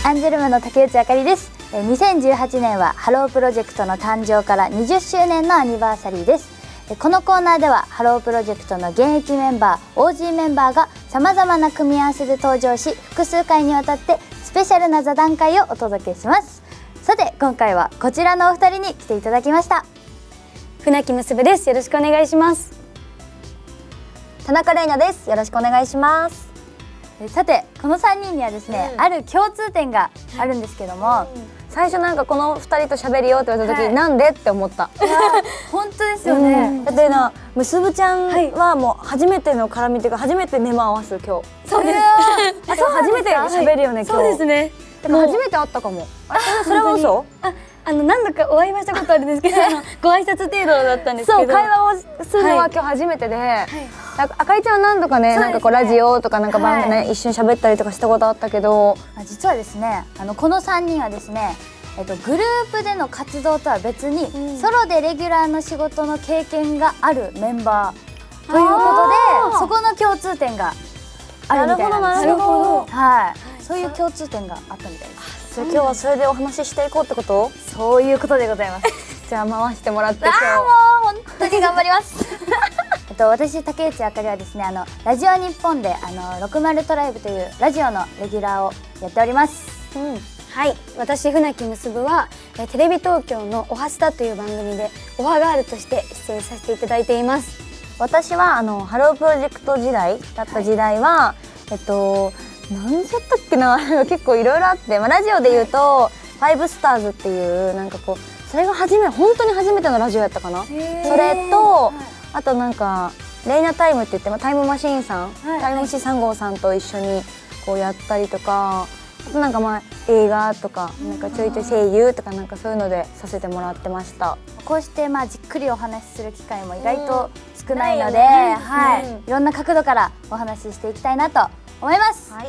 アンジュルムの竹内あかりです。2018年はハロープロジェクトの誕生から20周年のアニバーサリーです。このコーナーではハロープロジェクトの現役メンバー OG メンバーがさまざまな組み合わせで登場し、複数回にわたってスペシャルな座談会をお届けします。さて今回はこちらのお二人に来ていただきました。 船木むすぶです。よろしくお願いします。 田中玲奈です。よろしくお願いします。 さてこの3人にはですね、ある共通点があるんですけども、 最初なんかこの2人と喋るよって言われた時、なんでって思った。 本当ですよね。 だってな、むすぶちゃんはもう初めての絡みというか初めて目も合わす今日。 そうです。 初めて喋るよね今日。 そうですね。 でも初めて会ったかも。それは嘘？ 何度かお会いはしたことあるんですけど、ご挨拶程度だったんですけど。 そう、会話をするのは今日初めてで、あかりちゃんは何度かね、なんかこうラジオとかなんか番組ね、一緒に喋ったりとかしたことあったけど、 実はですね、この3人はですね、グループでの活動とは別に、ソロでレギュラーの仕事の経験があるメンバーということで、そこの共通点があるみたいなんですよ。 なるほど。 はい、そういう共通点があったみたいです。 今日はそれでお話ししていこうってこと？ そういうことでございます。 じゃあ回してもらって今日。 もう本当に頑張ります。私竹内あかりはですね、ラジオ日本で60トライブというラジオのレギュラーをやっております。 はい、私船木むすぶはテレビ東京のおはスタという番組でオファーガールとして出演させていただいています。 私はハロープロジェクト時代だった時代は、何じゃったっけな、結構いろいろあって、ラジオで言うとファイブスターズっていうなんかこう、それが本当に初めてのラジオやったかな。それと、あとなんかレイナタイムって言って、タイムマシーンさん、タイムマシーン3号さんと一緒にこうやったりとか、あとなんか映画とかなんかちょいちょい声優とかなんかそういうのでさせてもらってました。 こうしてじっくりお話しする機会も意外と少ないので、いろんな角度からお話ししていきたいなと思います。はい、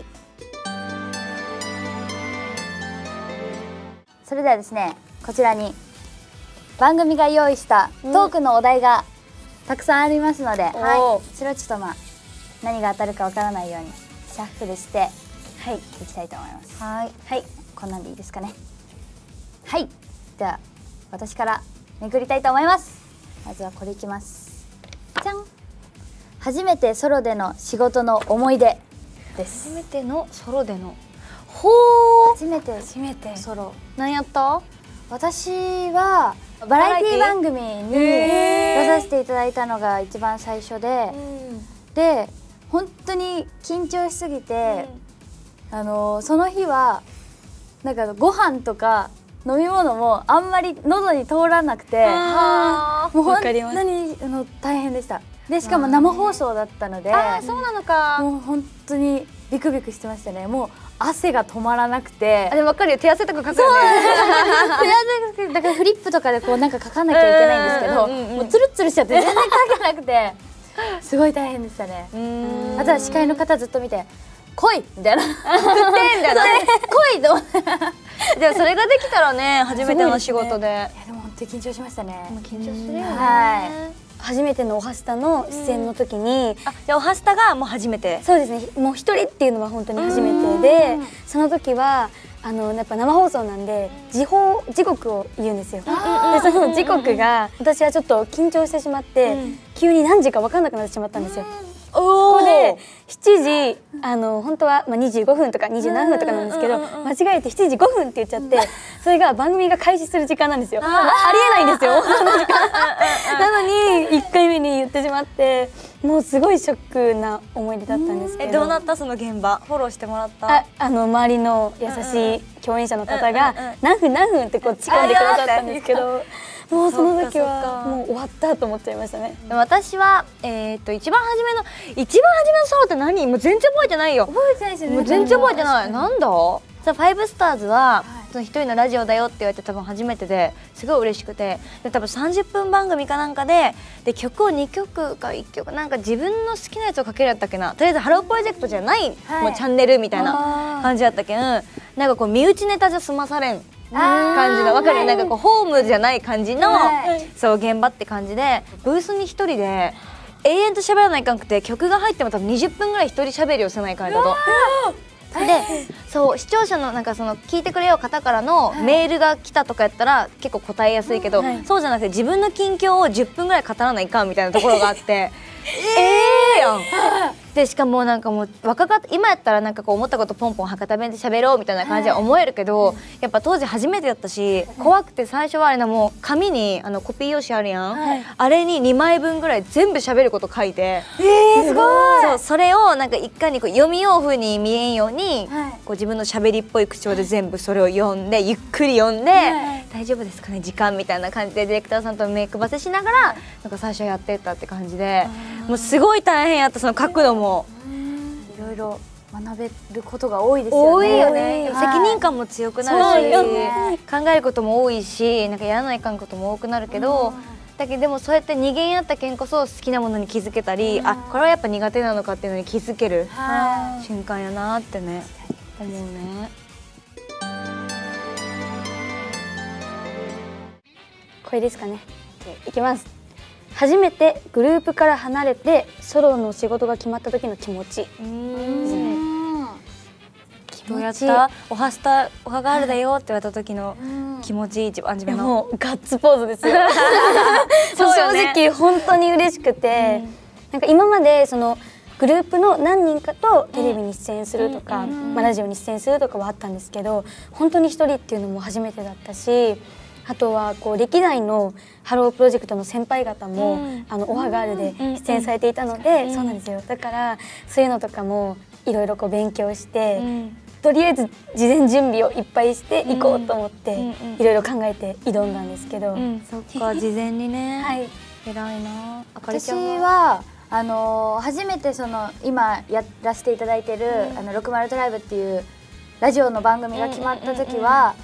それではですね、こちらに番組が用意したトークのお題がたくさんありますので、それをちょっと何が当たるかわからないようにシャッフルしていきたいと思います。はい、こんなんでいいですかね。はい、では私からめくりたいと思います。まずはこれいきます。じゃん。初めてソロでの仕事の思い出です。 初めてのソロでの。 初めてソロ。 何やった？ 私はバラエティ番組に出させていただいたのが一番最初で、で本当に緊張しすぎて、その日はなんかご飯とか飲み物もあんまり喉に通らなくて、もう本当に大変でした。でしかも生放送だったので、 そうなのか。 もう本当にビクビクしてましたね。もう汗が止まらなくて。 でも分かるよ、手汗とかかくよね。 だからフリップとかでこうなんか書かなきゃいけないんですけど、もうツルツルしちゃって全然書けなくて、すごい大変でしたね。あとは司会の方ずっと見て「来い!」みたいな「振って!」みたいな「来い!」と思って。 でもそれができたらね、初めての仕事で。いやでも本当に緊張しましたね。 緊張するよね。 はい。 初めてのおはスタの出演の時に、 じゃあおはスタがもう初めて。 そうですね、もう一人っていうのは本当に初めてで、その時はやっぱ生放送なんで時刻を言うんですよ。でその時刻が私はちょっと緊張してしまって、急に何時か分かんなくなってしまったんですよ。そこで7時本当は25分とか20何分とかなんですけど、間違えて7時5分って言っちゃって、それが番組が開始する時間なんですよ。ありえないんですよ、その時間。なのに1回目に言ってしまって、もうすごいショックな思い出だったんですけど。 どうなった？その現場フォローしてもらった？ 周りの優しい共演者の方が何分ってこう近んでくださったんですけど、もうその時はもう終わったと思っちゃいましたね。 私は一番初めのソロって何？もう全然覚えてないよ。 覚えてないですよね。 もう全然覚えてない。なんだ？ファイブスターズは一人のラジオだよって言われて多分初めてですごい嬉しくて、で多分30分番組かなんかで曲を2曲か1曲なんか自分の好きなやつをかけるやったっけな。とりあえずハロープロジェクトじゃない、もうチャンネルみたいな感じやったけん、なんかこう身内ネタじゃ済まされん感じの、分かる？なんかこうホームじゃない感じの、そう現場って感じで、ブースに一人で永遠と喋らないかんくて、曲が入っても多分20分ぐらい一人喋りをせない感じだと。 でそう視聴者のなんかその聞いてくれよ方からのメールが来たとかやったら結構答えやすいけど、そうじゃなくて自分の近況を10分ぐらい語らないかんみたいなところがあってやん。でしかもなんかもう今やったらなんかこう思ったことポンポン博多弁で喋ろうみたいな感じは思えるけど、やっぱ当時初めてやったし怖くて、最初はあれな、もう紙にコピー用紙あるやん、あれに2枚分ぐらい全部喋ること書いて、 すごい。 そうそれをなんか一回にこう読みよう風に見えんように、こう自分の喋りっぽい口調で全部それを読んでゆっくり読んで、大丈夫ですかね時間みたいな感じでディレクターさんと目配せしながらなんか最初やってったって感じで、もうすごい大変やった。その書くのもいろいろ学べることが多いですよね。 多いよね。責任感も強くなるし、考えることも多いし、なんかやらないかんことも多くなるけど、だけどでもそうやって二限やったけんこそ好きなものに気づけたり、あ、これはやっぱ苦手なのかっていうのに気づける瞬間やなってね思うね。 これですかね。いきます。初めてグループから離れてソロの仕事が決まった時の気持ち。 どうやった？おはガールだよって言われた時の気持ち、一番初めの。 もうガッツポーズですよ。正直本当に嬉しくて、なんか今までそのグループの何人かとテレビに出演するとか、ラジオに出演するとかはあったんですけど、本当に一人っていうのも初めてだったし、あとはこう歴代のハロープロジェクトの先輩方も、オハガールで出演されていたので、そうなんですよ。だからそういうのとかもいろいろこう勉強して、とりあえず事前準備をいっぱいしていこうと思っていろいろ考えて挑んだんですけど、 そっか、事前にね。はい、偉いな。 私は初めてその今やらせていただいてる60トライブっていうラジオの番組が決まった時は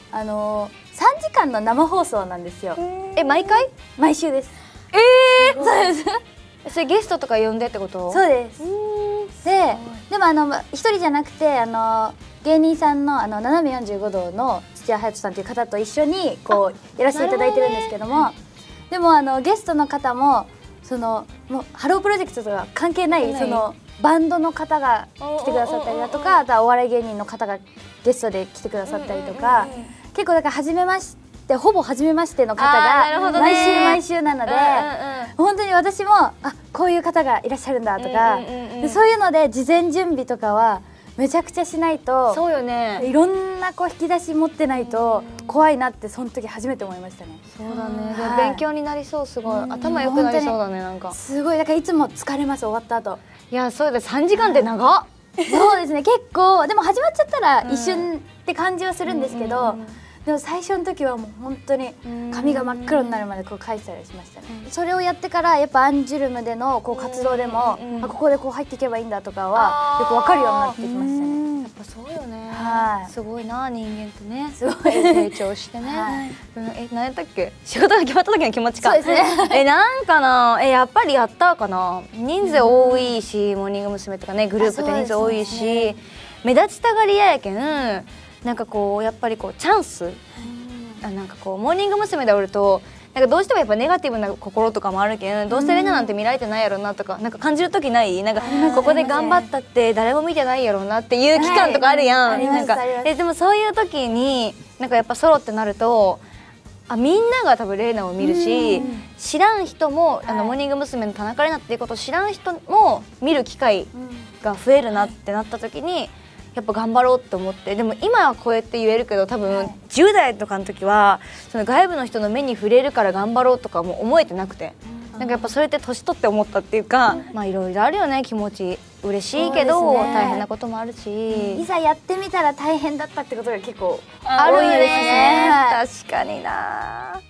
3時間の生放送なんですよ。 毎回？ 毎週です。そうです。 それゲストとか呼んでってこと？ そうです。でも一人じゃなくて芸人さんの斜め45度の土屋隼人さんという方と一緒にこうやらせていただいてるんですけども、でもゲストの方ももうハロープロジェクトとか関係ないそのバンドの方が来てくださったりだとか、あとはお笑い芸人の方がゲストで来てくださったりとか、結構だからほぼ初めましての方が毎週なので、本当に私もこういう方がいらっしゃるんだとか、そういうので事前準備とかはめちゃくちゃしないと、 そうよね、 いろんな引き出し持ってないと怖いなってその時初めて思いましたね。 そうだね。勉強になりそう。すごい頭良くなりそうだね。なんかすごい、だからいつも疲れます、終わった後。 いや、そうだ、3時間って長っ。 そうですね、結構でも始まっちゃったら一瞬って感じはするんですけど、でも最初の時はもう本当に髪が真っ黒になるまでこう書いてたりしましたね。それをやってからやっぱアンジュルムでのこう活動でもここでこう入っていけばいいんだとかはよく分かるようになってきましたね。 やっぱそうよね。 はい、 すごいな、人間ってね。 すごい成長してね。何やったっけ？仕事が決まった時の気持ちか。 そうですね。 なんかな、やっぱりやったかな。人数多いし、モーニング娘。とかね、グループって人数多いし、目立ちたがり屋やけん、なんかこうやっぱりこうチャンス、なんかこうモーニング娘。でおるとなんかどうしてもやっぱネガティブな心とかもあるけん、どうせレナなんて見られてないやろなとか、なんか感じる時ない？なんかここで頑張ったって誰も見てないやろなっていう期間とかあるやん。なんかでもそういう時になんかやっぱソロってなると、みんなが多分レイナを見るし、知らん人もモーニング娘。の田中玲奈っていうことを知らん人も見る機会が増えるなってなった時に、やっぱ頑張ろうって思って。でも今はこうやって言えるけど、多分10代とかの時はその外部の人の目に触れるから頑張ろうとかも思えてなくて、なんかやっぱそれって年取って思ったっていうか、まあいろいろあるよね、気持ち。嬉しいけど大変なこともあるし、 いざやってみたら大変だったってことが結構あるよね。 多いですね。 確かにな。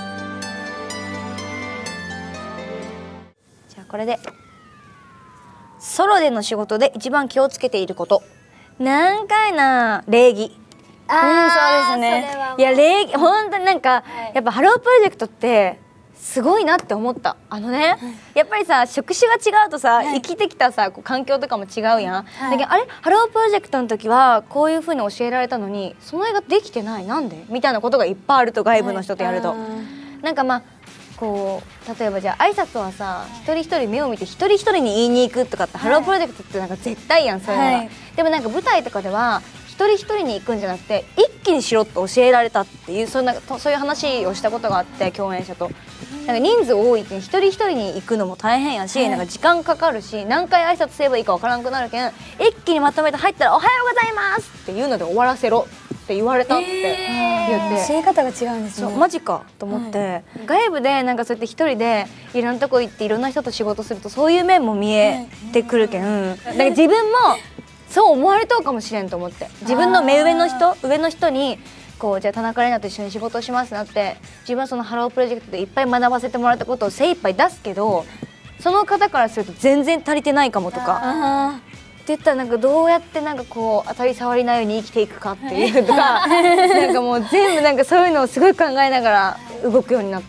じゃあこれでソロでの仕事で一番気をつけていること。何回な、礼儀。 そうですね。 いや、礼儀、本当になんか、やっぱハロープロジェクトってすごいなって思った。やっぱりさ、職種が違うとさ、生きてきたさ、環境とかも違うやん。だけどハロープロジェクトの時はこういう風に教えられたのにその絵ができてない、なんでみたいなことがいっぱいあると、外部の人とやると。なんかまあこう例えばじゃあ挨拶はさ一人一人目を見て一人一人に言いに行くとかってハロープロジェクトってなんか絶対やんそういうのが、でもなんか舞台とかでは一人一人に行くんじゃなくて一気にしろって教えられたっていうそういう話をしたことがあって共演者と。なんか人数多いけん一人一人に行くのも大変やし、なんか時間かかるし何回挨拶すればいいかわからなくなるけん一気にまとめて入ったら「おはようございます」っていうので終わらせろって言われたって言って、 教え方が違うんですね。 マジかと思って、外部でなんかそうやって一人でいろんなとこ行っていろんな人と仕事するとそういう面も見えてくるけん、なんか自分もそう思われとうかもしれんと思って、自分の目上の人にこうじゃあ田中玲奈と一緒に仕事をしますってなって自分はそのハロープロジェクトでいっぱい学ばせてもらったことを精一杯出すけどその方からすると全然足りてないかもとかって言ったらなんかどうやってなんかこう当たり障りないように生きていくかっていうとかなんかもう全部なんかそういうのをすごい考えながら動くようになった。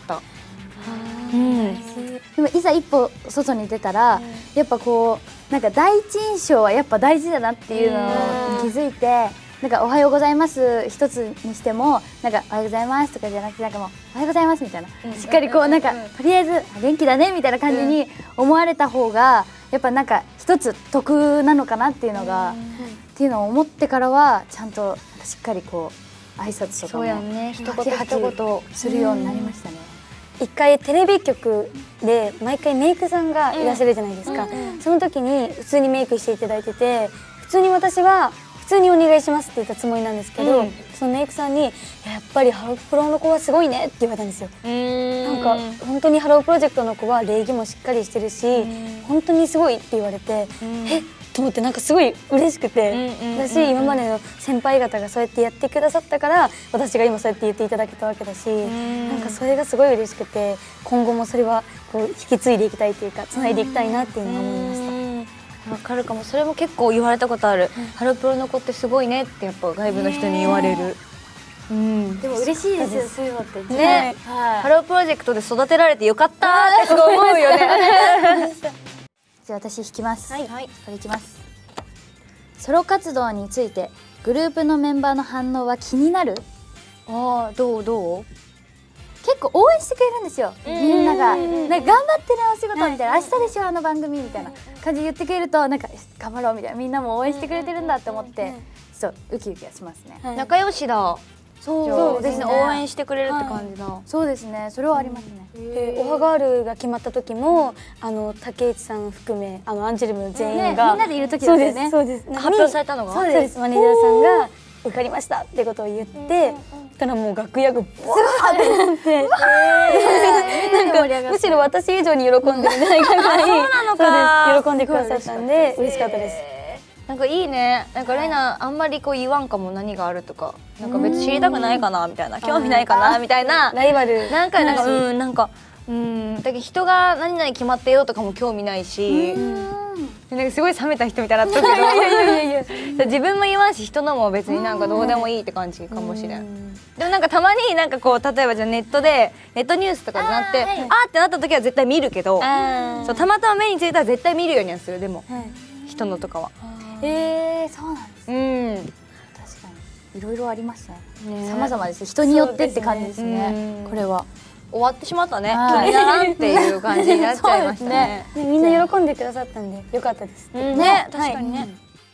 でもいざ一歩外に出たらやっぱこうなんか第一印象はやっぱ大事だなっていうのを気づいて。なんかおはようございます一つにしてもなんかおはようございますとかじゃなくてなんかもうおはようございますみたいなしっかりこうなんかとりあえず元気だねみたいな感じに思われた方がやっぱなんか一つ得なのかなっていうのがっていうのを思ってからはちゃんとしっかりこう挨拶とかも一言一言するようになりましたね。 一回テレビ局で毎回メイクさんがいらっしゃるじゃないですか。その時に普通にメイクしていただいてて普通に私は普通にお願いしますって言ったつもりなんですけど、そのメイクさんにやっぱりハロプロの子はすごいねって言われたんですよ。なんか本当にハロープロジェクトの子は礼儀もしっかりしてるし本当にすごいって言われてえっと思ってなんかすごい嬉しくて、だし今までの先輩方がそうやってやってくださったから私が今そうやって言っていただけたわけだし、なんかそれがすごい嬉しくて今後もそれはこう引き継いでいきたいというかつないでいきたいなっていうのを思いました。 わかるかも。それも結構言われたことある、ハロプロの子ってすごいねってやっぱ外部の人に言われる。 でも嬉しいですよそういうのってね。ハロープロジェクトで育てられてよかったってすごい思うよね。 じゃあ私引きます。これいきます。ソロ活動についてグループのメンバーの反応は気になる？ ああどう？ 結構応援してくれるんですよ、みんなが。なんか頑張ってねお仕事みたいな、明日でしょあの番組みたいな感じで言ってくれるとなんか頑張ろうみたいな、みんなも応援してくれてるんだって思ってちょっとウキウキはしますね。 仲良しだ。 そうですね、 応援してくれるって感じだ。 そうですね、それはありますね。 でオハガールが決まった時も竹内さん含めアンジュルムの全員がみんなでいる時だったよね。 そうです発表されたのがそうです。マネージャーさんが受かりましたってことを言ってたらもう楽屋がボワーってなってなんかむしろ私以上に喜んでるんじゃないかぐらいそうです喜んでくださったんで嬉しかったです。 なんかいいね。なんかレナあんまりこう言わんかも、何があるとかなんか別に知りたくないかなみたいな、興味ないかなみたいな、 ライバルなんかだけど人が何々決まってよとかも興味ないし、なんかすごい冷めた人みたいになったけど自分も言わんし人のも別になんかどうでもいいって感じかもしれん。でもなんかたまになんかこう例えばじゃあネットニュースとかでなってあーってなった時は絶対見るけど、そうたまたま目についたら絶対見るようにはする。でも人のとかはそうなんですね。確かにいろいろありますね。様々です。人によってって感じですね。これは終わってしまったね。気にならんっていう感じになっちゃいましたね。 みんな喜んでくださったんでよかったです。 ね、確かにね。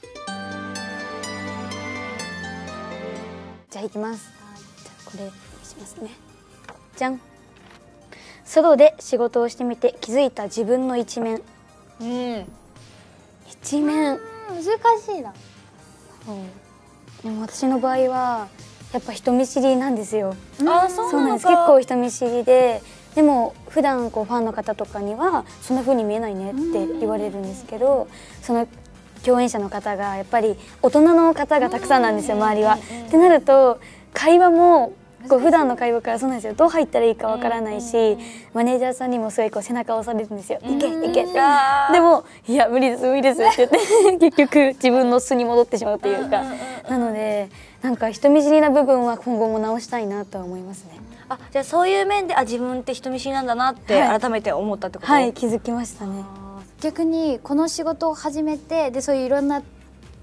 じゃあいきます。これしますね。じゃん。ソロで仕事をしてみて気づいた自分の一面。一面難しいな。 でも私の場合はやっぱ人見知りなんですよ。 そうなんです。結構人見知りで、でも普段こうファンの方とかにはそんな風に見えないねって言われるんですけど、その共演者の方がやっぱり大人の方がたくさんなんですよ、周りは。ってなると会話もこう普段の会話からそうなんですよ、どう入ったらいいかわからないし、マネージャーさんにもすごいこう背中を押されるんですよ。いけいけって。でもいや無理です無理ですって言って結局自分の素に戻ってしまうというか、なのでなんか人見知りな部分は今後も直したいなとは思いますね。 じゃあそういう面で自分って人見知りなんだなって改めて思ったってこと？ はい、気づきましたね。 逆にこの仕事を始めてでそういういろんな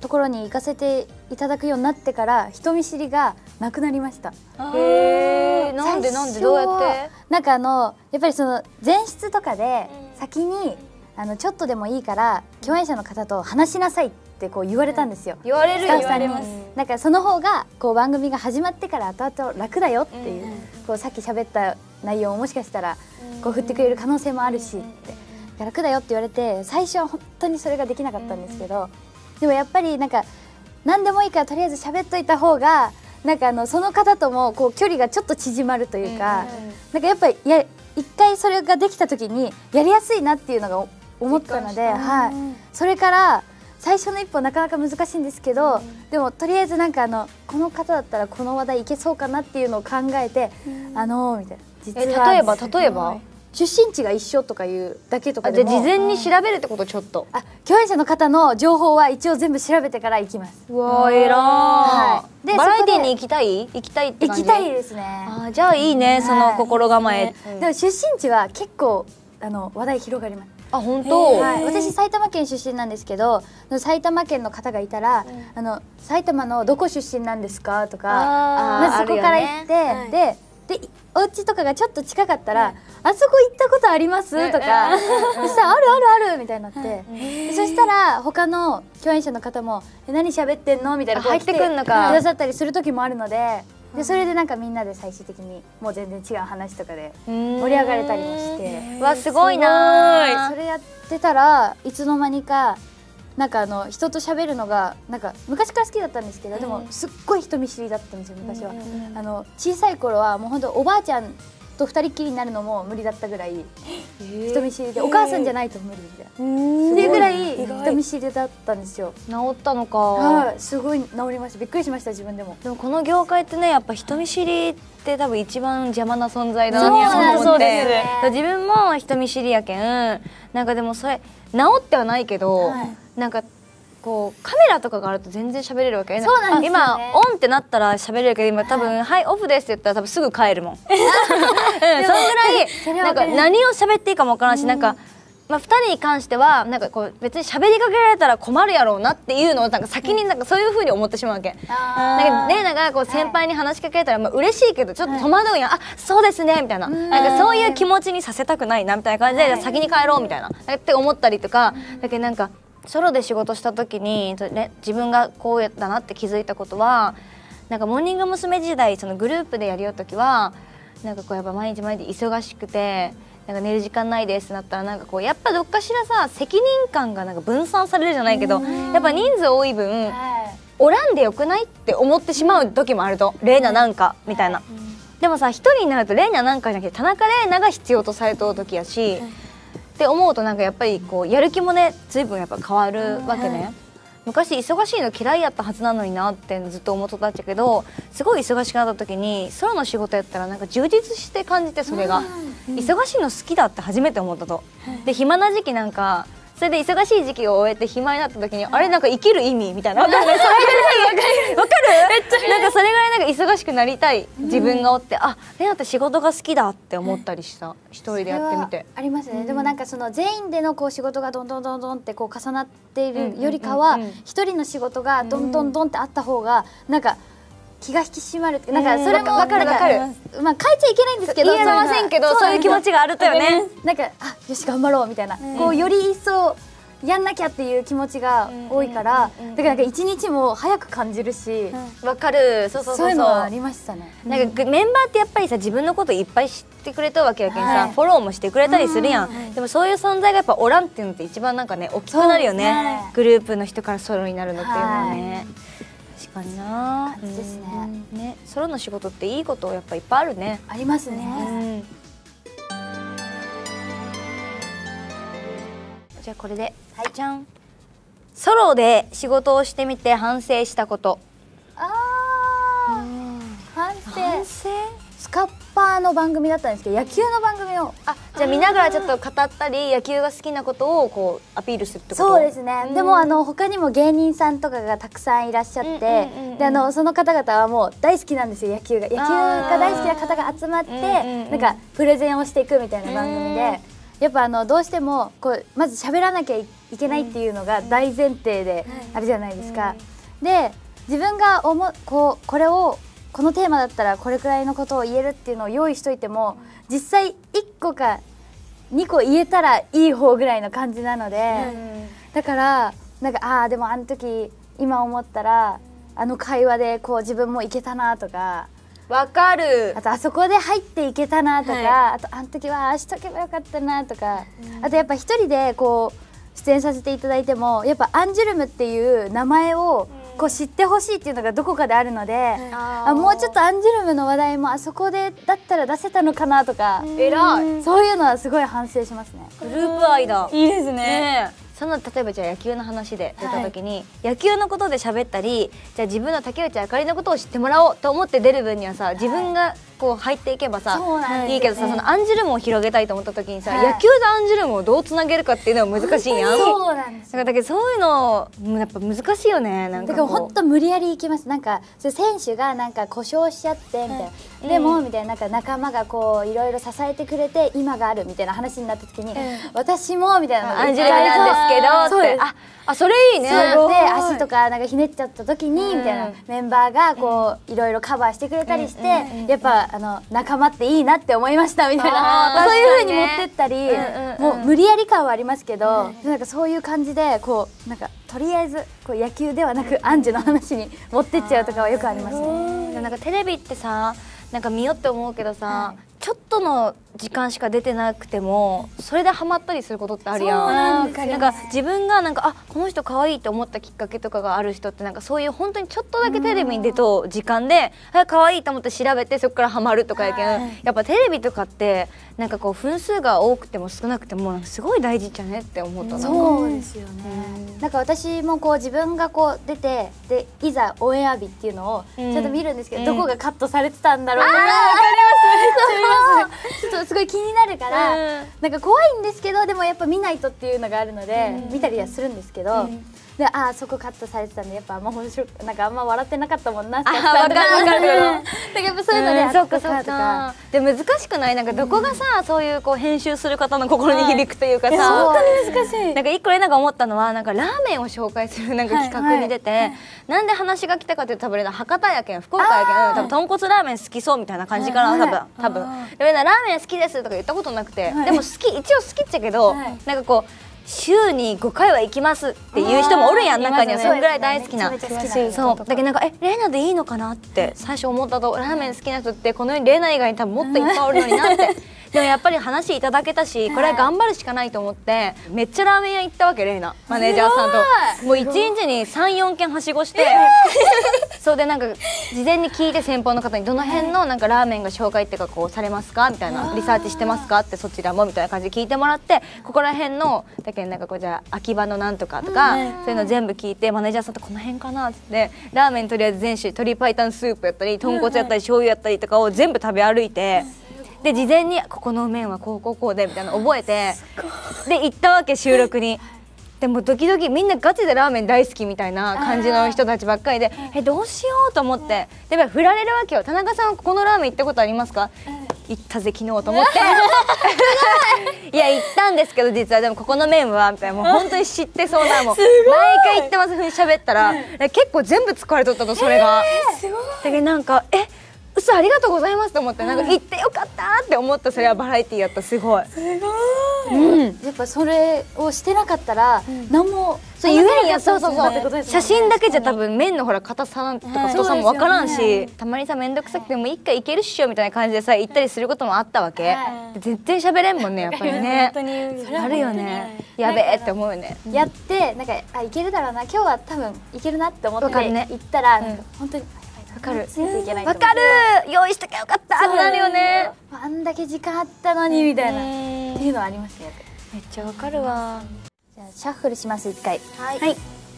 ところに行かせていただくようになってから人見知りがなくなりました。 へえ、なんでどうやって？ なんかやっぱりその前室とかで先にちょっとでもいいから共演者の方と話しなさいってこう言われたんですよ。 言われる、 言われます。なんかその方がこう番組が始まってから後々楽だよっていう、こうさっき喋った内容をもしかしたらこう振ってくれる可能性もあるしって楽だよって言われて、最初は本当にそれができなかったんですけど、でもやっぱりなんか何でもいいからとりあえず喋っといた方がなんかその方ともこう距離がちょっと縮まるというか、なんかやっぱり一回それができた時にやりやすいなっていうのが思ったので、はい、それから最初の一歩なかなか難しいんですけど、でもとりあえずなんかこの方だったらこの話題いけそうかなっていうのを考えて、みたいな、実は例えば出身地が一緒とかいうだけとかでも、 じゃあ事前に調べるってこと？ちょっと共演者の方の情報は一応全部調べてから行きます。 うわ、偉い。 はい、でバラエティに行きたいって感じ？ 行きたいですね。 じゃあいいね、その心構え。 でも出身地は結構話題広がります。 本当？ はい、私埼玉県出身なんですけど、埼玉県の方がいたら埼玉のどこ出身なんですかとか、まずそこから行って、でお家とかがちょっと近かったら、あそこ行ったことありますとか、そしたらあるみたいになって、そしたら他の共演者の方も何喋ってんのみたいな入ってくんのかくださったりする時もあるので。でそれでなんかみんなで最終的にもう全然違う話とかで盛り上がれたりもして、 わ、すごいな。 それやってたらいつの間にかなんか人と喋るのがなんか昔から好きだったんですけど、でもすっごい人見知りだったんですよ昔は。小さい頃はもう本当おばあちゃんと二人っきりになるのも無理だったぐらい人見知りで、お母さんじゃないと無理みたいなっていうぐらい人見知りだったんですよ。 治ったのか。 はい、すごい治りました。びっくりしました自分でも。 でもこの業界ってね、やっぱ人見知りって多分一番邪魔な存在だなと思って、自分も人見知りやけん、なんかでもそれ治ってはないけど、なんかこうカメラとかがあると全然喋れるわけ。 そうなんですよね。 今オンってなったら喋れるけど、今多分はいオフですって言ったら多分すぐ帰るもん。そのぐらいなんか何を喋っていいかもわからんし、なんか2人に関してはなんかこう別に喋りかけられたら困るやろうなっていうのをなんか先になんかそういう風に思ってしまうわけ。なんかレイナがこう先輩に話しかけられたら嬉しいけどちょっと戸惑うやん。そうですねみたいな、なんかそういう気持ちにさせたくないなみたいな感じで先に帰ろうみたいなって思ったりとか。だけどなんかソロで仕事した時に自分がこうだなって気づいたことは、なんかモーニング娘。時代そのグループでやりよう時はなんかこうやっぱ毎日忙しくて、なんか寝る時間ないですってなったら、なんかこうやっぱどっかしらさ責任感がなんか分散されるじゃないけど、やっぱ人数多い分おらんでよくないって思ってしまう時もあると、レイナなんかみたいな。でもさ一人になるとレイナなんかじゃなくて田中レイナが必要とされとる時やし、って思うとなんかやっぱりこうやる気もね随分やっぱ変わるわけね。昔忙しいの嫌いやったはずなのになってずっと思っとったんだけど、すごい忙しくなった時にソロの仕事やったらなんか充実して感じて、それが忙しいの好きだって初めて思ったと。で暇な時期なんかそれで忙しい時期を終えて暇になった時に、あれなんか生きる意味みたいな、わかるなんかそれぐらいなんか忙しくなりたい自分がおって、あレナって仕事が好きだって思ったりした、一人でやってみて。 ありますね。でもなんかその全員でのこう仕事がどんどんってこう重なっているよりかは、一人の仕事がどんどんってあった方がなんか気が引き締まるって、なんかそれもわかる。 まあ変えちゃいけないんですけど、 言えませんけどそういう気持ちがあるとよね。 なんかよし頑張ろうみたいな、こうより一層やんなきゃっていう気持ちが多いから、だからなんか一日も早く感じるし、 わかる。 そういうのはありましたね。 なんかメンバーってやっぱりさ自分のこといっぱい知ってくれたわけやけんさ、フォローもしてくれたりするやん。でもそういう存在がやっぱおらんっていうのって一番なんかね大きくなるよね。グループの人からソロになるのっていうのはね。確かにな。 感じですね。 ソロの仕事っていいことやっぱいっぱいあるね。 ありますね。 じゃあこれで、じゃん。ソロで仕事をしてみて反省したこと。 反省。スカッパーの番組だったんですけど、野球の番組をじゃあ見ながらちょっと語ったり野球が好きなことをこうアピールするってこと？ そうですね。でも他にも芸人さんとかがたくさんいらっしゃって、でその方々はもう大好きなんですよ。野球が大好きな方が集まってなんかプレゼンをしていくみたいな番組で、やっぱどうしてもこうまず喋らなきゃいいけないっていうのが大前提であるじゃないですか。で自分がこのテーマだったらこれくらいのことを言えるっていうのを用意しといても実際1個か2個言えたらいい方ぐらいの感じなので、だからなんかでもあの時今思ったらあの会話でこう自分もいけたなとか。 わかる。 あとあそこで入っていけたなとか、あとあの時はああしとけばよかったなとか、あとやっぱ一人でこう出演させていただいてもやっぱアンジュルムっていう名前をこう知ってほしいっていうのがどこかであるので、もうちょっとアンジュルムの話題もあそこでだったら出せたのかなとか、そういうのはすごい反省しますね。 グループ愛だ。 いいですね。 その例えばじゃあ野球の話で出た時に、野球のことで喋ったり、じゃあ自分の竹内あかりのことを知ってもらおうと思って出る分にはさ、自分がこう入っていけばさ、いいけどさ、そのアンジュルムを広げたいと思った時にさ、野球でアンジュルムをどうつなげるかっていうのは難しいやん。 そうなんです。 だけどそういうのやっぱ難しいよね。なんかだから本当無理やりいきます。なんか選手がなんか故障しちゃってみたいな、でもみたいな、なんか仲間がこういろいろ支えてくれて今があるみたいな話になった時に、私もみたいなアンジュルムなんですけどって、それいいね。 で足とかなんかひねっちゃった時にみたいな、メンバーがこういろいろカバーしてくれたりして、やっぱ仲間っていいなって思いましたみたいな、そういう風に持ってったり、もう無理やり感はありますけど、なんかそういう感じでこうなんかとりあえずこう野球ではなくアンジュの話に持ってっちゃうとかはよくありますね。 なんかテレビってさ、なんか見よって思うけどさ、ちょっとの時間しか出てなくてもそれでハマったりすることってあるやん。なんか自分がなんかこの人可愛いって思ったきっかけとかがある人って、なんかそういう本当にちょっとだけテレビに出と時間で可愛いと思って調べてそこからハマるとかやけん、やっぱテレビとかってなんかこう分数が多くても少なくてもすごい大事じゃねって思った。 そうですよね。なんか私もこう自分がこう出て、でいざオンエア日っていうのをちょっと見るんですけど、どこがカットされてたんだろうとか、ちょっとすごい気になるから、なんか怖いんですけど、でもやっぱ見ないとっていうのがあるので見たりはするんですけど、でそこカットされてたんでやっぱなんかあんま笑ってなかったもんなスタッフさんとか、だからやっぱそういうのでそっかそっか。で難しくない？なんかどこがさ、そういうこう編集する方の心に響くというかさ、 本当に難しい。 なんか一個なんか思ったのは、なんかラーメンを紹介するなんか企画に出て、なんで話が来たかというと、多分博多やけん福岡やけん、多分豚骨ラーメン好きそうみたいな感じかな、多分。でラーメン好きですとか言ったことなくて、でも一応好きっちゃけど、なんかこう週に5回は行きますっていう人もおるやん、中には。そんぐらい大好きな。そうだけどなんかレイナでいいのかなって最初思ったと。ラーメン好きな人ってこの世にレイナ以外に多分もっといっぱいおるのになって。でもやっぱり話いただけたし、これは頑張るしかないと思ってめっちゃラーメン屋行ったわけ、レイナマネージャーさんと。もう1日に3、4軒はしごして、そうでなんか事前に聞いて、先方の方にどの辺のなんかラーメンが紹介っていうかこうされますかみたいな、リサーチしてますかって、そちらもみたいな感じで聞いてもらって、ここら辺のだけなんかこうじゃあ秋葉のなんとかとか、そういうの全部聞いて、マネージャーさんとこの辺かなってラーメンとりあえず全種鶏白湯スープやったり豚骨やったり醤油やったりとかを全部食べ歩いて。で事前にここの麺はこうでみたいなの覚えて、で行ったわけ、収録に。でもドキドキ、みんなガチでラーメン大好きみたいな感じの人たちばっかりで、どうしようと思って、でも振られるわけよ。田中さんはここのラーメン行ったことありますか？行ったぜ昨日と思っていや行ったんですけど実は、でもここの麺はみたいな、もう本当に知ってそうな、もう毎回行ってますふうに喋ったら、結構全部使われとったと、それが。だけどなんか嘘、ありがとうございますと思って、なんか行ってよかったって思った。それはバラエティーやった。すごい。 やっぱそれをしてなかったら何も言えんや。そう写真だけじゃ多分麺のほら硬さとか太さも分からんし、たまにさ面倒くさくても一回いけるっしょみたいな感じでさ行ったりすることもあったわけ。全然喋れんもんね、やっぱりね。あるよね。やべえって思うよね。 やってなんかいけるだろうな、今日は多分いけるなって思って行ったら本当にわかる。 ついていけない。 わかる。用意しときゃよかったってなるよね。 あんだけ時間あったのにみたいなっていうのはありますね。 めっちゃわかるわ。 じゃあシャッフルします、一回。 はい。 こ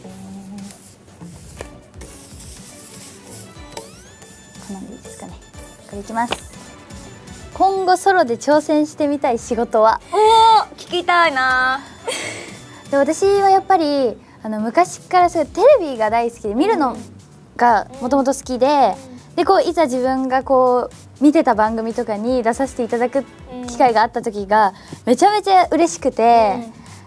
んなんでいいですかね。これいきます。今後ソロで挑戦してみたい仕事は？ 聞きたいな。 で私はやっぱり昔からテレビが大好きで見るのがもともと好きで、こういざ自分がこう見てた番組とかに出させていただく機会があった時がめちゃめちゃ嬉しくて、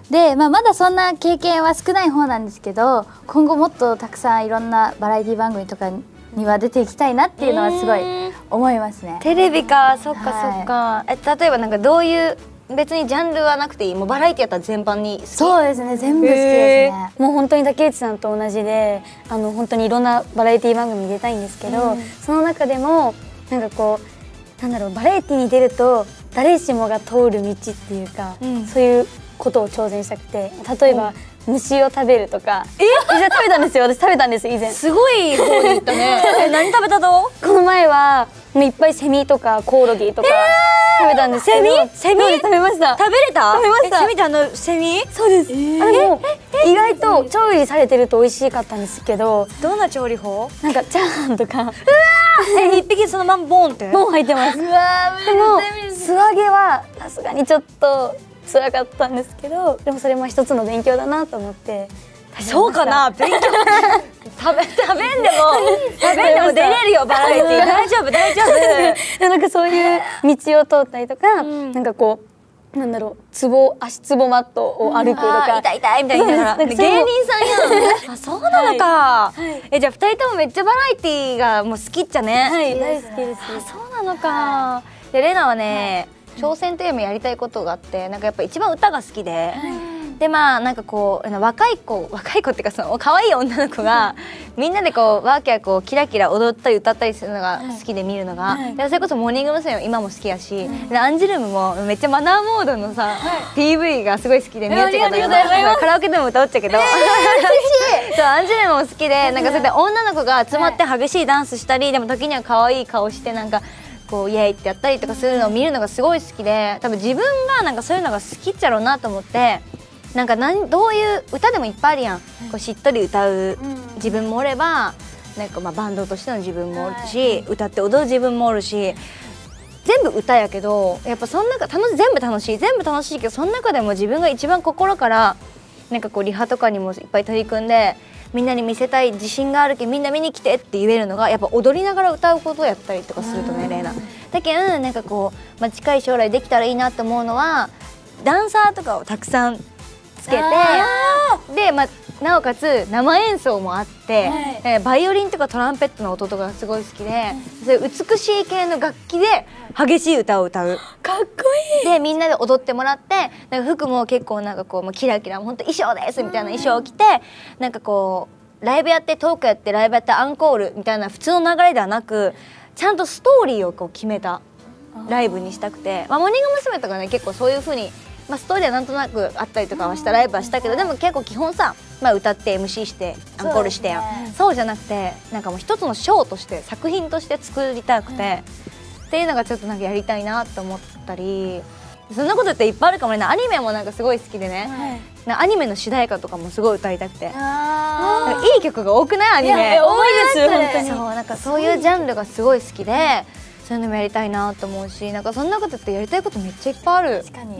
で、まだそんな経験は少ない方なんですけど、今後もっとたくさんいろんなバラエティ番組とかには出ていきたいなっていうのはすごい思いますね。 テレビか、そっかそっか。例えばなんかどういう別にジャンルはなくていい、もうバラエティやったら全般に好き？ そうですね、全部好きですね。 もう本当に竹内さんと同じで、本当にいろんなバラエティ番組に出たいんですけど、その中でもなんかこうなんだろう、バラエティに出ると誰しもが通る道っていうか、そういうことを挑戦したくて、例えば虫を食べるとか。じゃ食べたんですよ。私食べたんです以前。 すごい方に行ったね。何食べたの？ この前はもういっぱいセミとかコオロギとか食べたんですけど。 セミ食べました。 食べれた？ 食べました。 セミってセミ？ そうです。でも意外と調理されてると美味しかったんですけど。 どんな調理法？ なんかチャーハンとか。 一匹そのままボンって？ ボン入ってます。でも素揚げはさすがにちょっと辛かったんですけど、でもそれも一つの勉強だなと思って。 そうかな、勉強食べんでも出れるよ、バラエティー。大丈夫大丈夫。 なんかそういう道を通ったりとか、なんかこうなんだろう、足つぼマットを歩くとか、 痛い痛いみたいな。芸人さんやん。あ、そうなのか。じゃあ2人ともめっちゃバラエティーがもう好きっちゃね。 はい、大好きです。 そうなのか。でレナはね、挑戦というよりもやりたいことがあって、なんかやっぱ一番歌が好きで。でなんかこう若い子っていうか、その可愛い女の子がみんなでこうワーキャーこうキラキラ踊ったり歌ったりするのが好きで見るのが、でそれこそモーニング娘。も今も好きやし、でアンジュルムもめっちゃマナーモードのさ PV がすごい好きで、宮近とカラオケでも歌っちゃうけど、そうアンジュルムも好きで、なんかそうやって女の子が集まって激しいダンスしたり、でも時には可愛い顔してなんかこうイエイってやったりとかするのを見るのがすごい好きで、多分自分がなんかそういうのが好きっちゃろうなと思って。なんかどういう歌でもいっぱいあるやん、こうしっとり歌う自分もおれば、なんかバンドとしての自分もおるし、歌って踊る自分もおるし、全部歌やけど、やっぱその中全部楽しいけど、その中でも自分が一番心からなんかこうリハとかにもいっぱい取り組んで、みんなに見せたい自信があるけどみんな見に来てって言えるのがやっぱ踊りながら歌うことをやったりとかするとね、レイナだけどなんかこう、近い将来できたらいいなと思うのは、ダンサーとかをたくさんつけて、で、なおかつ生演奏もあって、バイオリンとかトランペットの音とかがすごい好きで、そういう美しい系の楽器で激しい歌を歌う。 かっこいい。 でみんなで踊ってもらって、なんか服も結構なんかこうもうキラキラ、本当衣装ですみたいな衣装を着て、なんかこうライブやってトークやってライブやってアンコールみたいな普通の流れではなく、ちゃんとストーリーをこう決めたライブにしたくて、モーニング娘。とかね結構そういう風に。ストーリーはなんとなくあったりとかはしたライブはしたけど、でも結構基本さ、歌って MC してアンコールしてやん、そうじゃなくて、なんかもう一つのショーとして作品として作りたくて、っていうのがちょっとなんかやりたいなと思ったり、そんなことっていっぱいあるかもね。アニメもなんかすごい好きでね、アニメの主題歌とかもすごい歌いたくて、いい曲が多くない？アニメ多いです本当に。 そう、なんかそういうジャンルがすごい好きで、そういうのもやりたいなと思うし、なんかそんなことってやりたいことめっちゃいっぱいある。 確かに。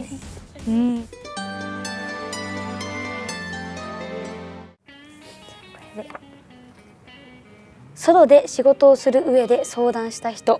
ソロで仕事をする上で相談した人。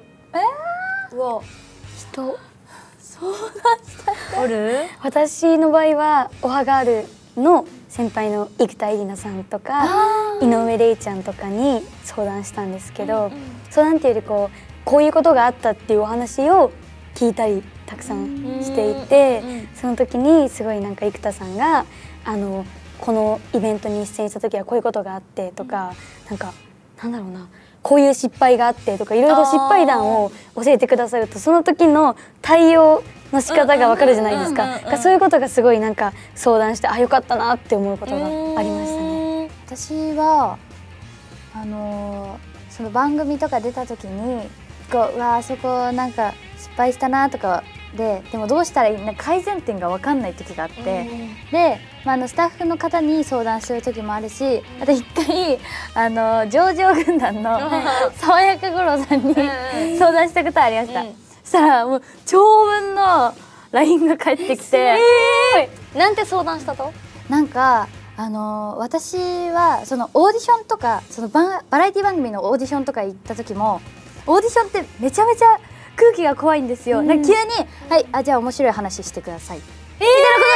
おる？ 私の場合はオハガールの先輩の生田絵梨奈さんとか井上玲ちゃんとかに相談したんですけど、相談っていうよりこういうことがあったっていうお話を聞いたりたくさんしていて、その時にすごいなんか生田さんがこのイベントに出演した時はこういうことがあってとか、なんだろうな、こういう失敗があってとかいろいろ失敗談を教えてくださると、その時の対応の仕方がわかるじゃないですか。そういうことがすごいなんか相談して、あ、よかったなって思うことがありましたね。 私はその番組とか出た時にあそこなんか失敗したなとかでもどうしたらいい、改善点が分かんない時があって、で、スタッフの方に相談する時もあるし、あと一回上場軍団の爽やか五郎さんに相談したことありました。そしたらもう長文の LINE が返ってきて、 なんて相談したと？ なんか私はそのオーディションとかそのバラエティ番組のオーディションとか行った時も、オーディションってめちゃめちゃ空気が怖いんですよ。急に「はい、じゃあ面白い話してください」みたいなこと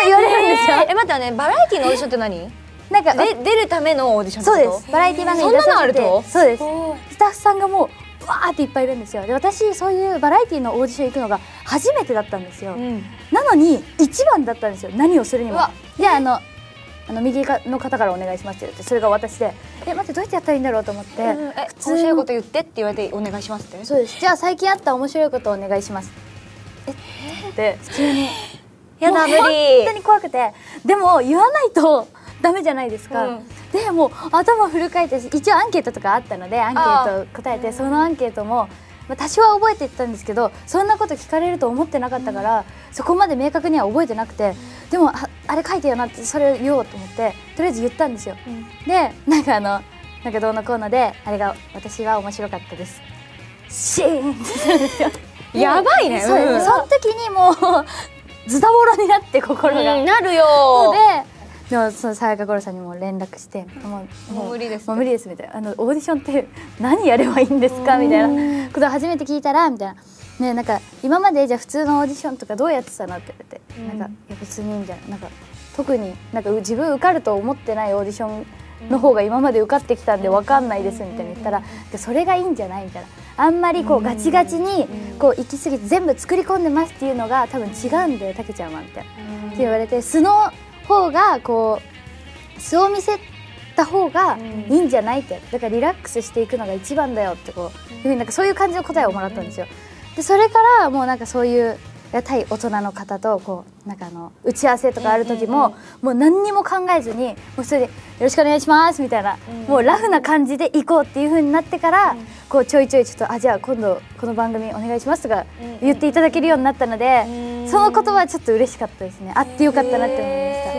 言われるんですよ。 待ってね、バラエティのオーディションって何？ なんか出るためのオーディションってこと？ そうです。バラエティ番組に出させて、 そんなのあると？ そうです。スタッフさんがもうわーっていっぱいいるんですよ。で私そういうバラエティのオーディション行くのが初めてだったんですよ。なのに一番だったんですよ。何をするにも。で右の方からお願いしますって言って、それが私で、待ってどうやってやったらいいんだろうと思って、 普通面白いこと言ってって言われてお願いしますって。 そうです。じゃあ最近あった面白いことをお願いします。で普通にやだ無理。 本当に怖くて、でも言わないとダメじゃないですか。でもう頭フル回転して、一応アンケートとかあったのでアンケート答えて、そのアンケートも多少は覚えていったんですけど、そんなこと聞かれると思ってなかったから、そこまで明確には覚えてなくて、でもあれ書いてよなって、それを言おうと思ってとりあえず言ったんですよ。でなんかどうのこうので、私が面白かったです、シーンってするんですよ。 やばいね。 その時にもうズタボロになって、心がなるよ。 でもそのさやかごろさんにも連絡して、もう無理ですみたいな、オーディションって何やればいいんですかみたいなことを初めて聞いたら、みたいなね、なんか今までじゃあ普通のオーディションとかどうやってたのって言って、なんかいや別にみたいな、なんか特になんか自分受かると思ってないオーディションの方が今まで受かってきたんで分かんないですみたいに言ったら、それがいいんじゃないみたいな、あんまりこうガチガチにこう行き過ぎて全部作り込んでますっていうのが多分違うんで、たけちゃんはみたいなって言われて、素の方がこう素を見せた方がいいんじゃないって、だからリラックスしていくのが一番だよってこういうふうになんかそういう感じの答えをもらったんですよ。でそれからもうなんかそういう対大人の方とこうなんか打ち合わせとかある時ももう何にも考えずにもうそれでよろしくお願いしますみたいな、もうラフな感じで行こうっていう風になってから、こうちょいちょいちょっとじゃあ今度この番組お願いしますとか言っていただけるようになったので、その言葉はちょっと嬉しかったですね。あってよかったなって思いました。